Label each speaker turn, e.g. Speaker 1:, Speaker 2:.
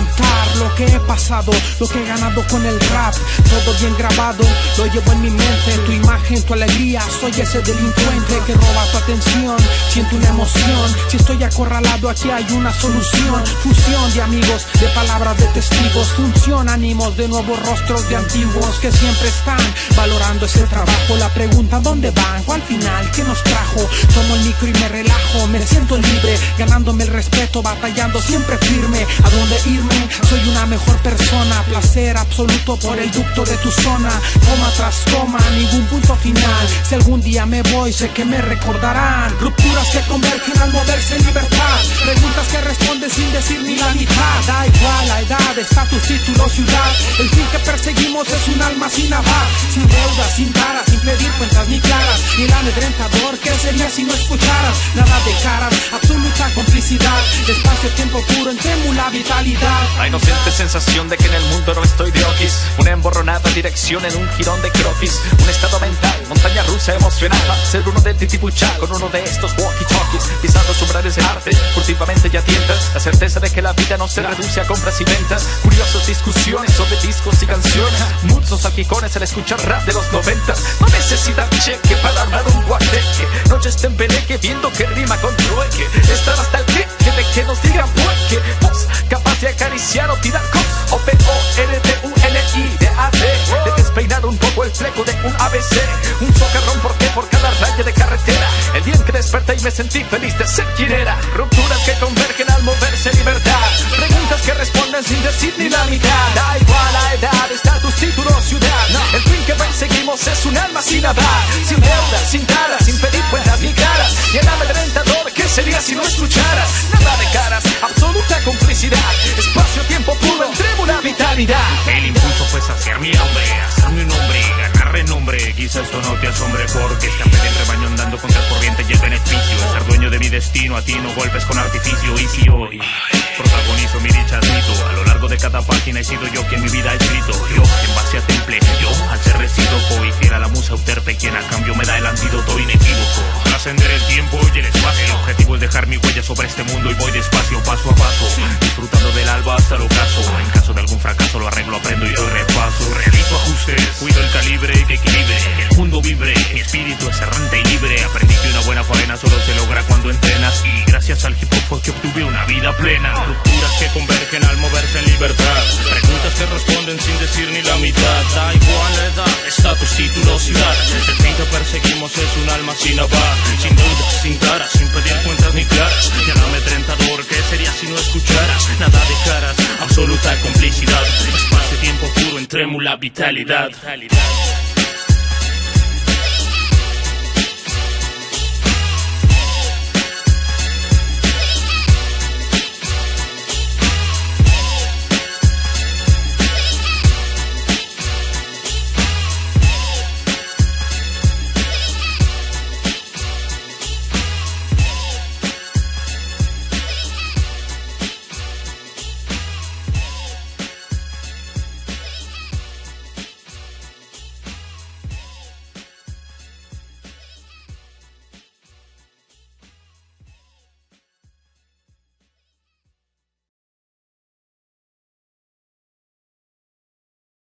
Speaker 1: contar lo que he pasado, lo que he ganado con el rap. Todo bien grabado, lo llevo en mi mente. Tu imagen, tu alegría, soy ese delincuente que roba tu atención. Siento una emoción, si estoy acorralado aquí hay una solución. Fusión de amigos, de palabras de testigos. Función, ánimos de nuevos rostros de antiguos que siempre están valorando ese trabajo. La pregunta, ¿dónde van? ¿Cuál final? ¿Qué nos trajo? Tomo el micro y me relajo, me siento libre, ganándome el respeto, batallando siempre firme. ¿A dónde irme? Soy una mejor persona. Placer absoluto por el ducto de tu zona. Coma tras coma, ningún punto final. Si algún día me voy, sé que me recordarán. Rupturas que convergen al moverse en libertad. Preguntas que responden sin decir ni la mitad. Da igual la edad, estatus, título, ciudad. El fin que perseguimos es un alma sin avar. Sin deudas, sin taras, sin pedir cuentas ni claras. Ni el amedrentador, ¿qué sería si no escucharas? Nada de caras, absoluta complicidad. Espacio, tiempo puro, en trémula vitalidad.
Speaker 2: La inocente sensación de que en el mundo no estoy de oquis. Una emborronada dirección en un jirón de croquis. Un estado mental, montaña rusa emocional. Ser uno del titipuchá con uno de estos walkie-talkies. Pisando los umbrales del arte, furtivamente ya tientas la certeza de que la vida no se reduce a compras y ventas. Curiosas discusiones sobre discos y canciones. Muchos salpicones al escuchar rap de los 90. No necesitan cheque para armar un guateque. Noches tembeleque viendo que rima con trueque. Estar hasta el queque de que nos digan pueque. Vos capaz de acariciar o tirar cos. O P-O-R-T-U-N-I-D-A-D. De despeinar un poco el fleco de un ABC. Un socarrón porque por cada raya de carretera. El día en que desperté y me sentí feliz de ser quien era. Rupturas que convergen al moverse en libertad. Preguntas que responden sin decir ni la mitad. Da igual la edad, estatus, título, ciudad. El fin que perseguimos es un alma sin hablar. Sin deudas, sin taras, sin pedir cuentas ni caras. Y el amedrentador, ¿qué sería si no escucharas? Nada de caras, absoluta complicidad. Espacio, tiempo puro, entre una vitalidad.
Speaker 3: El impulso fue saciar mi hambre, hacerme un hombre, ganar renombre. Quizás esto no te asombre porque escapé del rebaño andando contra el corriente y el beneficio. Ser dueño de mi destino, a ti no golpes con artificio. Y si hoy protagonizo mi dicha admito, a lo largo de cada página he sido yo quien mi vida ha escrito. Yo en base a temple, yo al ser recíproco y fiel a la musa euterpe, quien a cambio me da el antídoto inequívoco. Trascender el tiempo y el espacio. El objetivo es dejar mi huella sobre este mundo y voy despacio, paso a paso, disfrutando del alba hasta el ocaso. En caso de algún fracaso lo arreglo, aprendo y doy repaso. Realizo ajustes, cuido el calibre y que equilibre, que el mundo vibre, mi espíritu es errante y libre. Aprendí que una buena faena solo se logra cuando entrenas y gracias al hip hop fue que obtuve una vida plena. Rupturas que convergen al moverse en libertad. Preguntas que responden sin decir ni la mitad. Da igual la edad, estatus, título, ciudad. El fin que perseguimos es un alma sin avar. Sin deudas, sin taras, sin pedir cuentas ni claras. Y el amedrentador, ¿qué sería si no escucharas? Nada de caras, absoluta complicidad. Espacio, tiempo puro, en trémula vitalidad.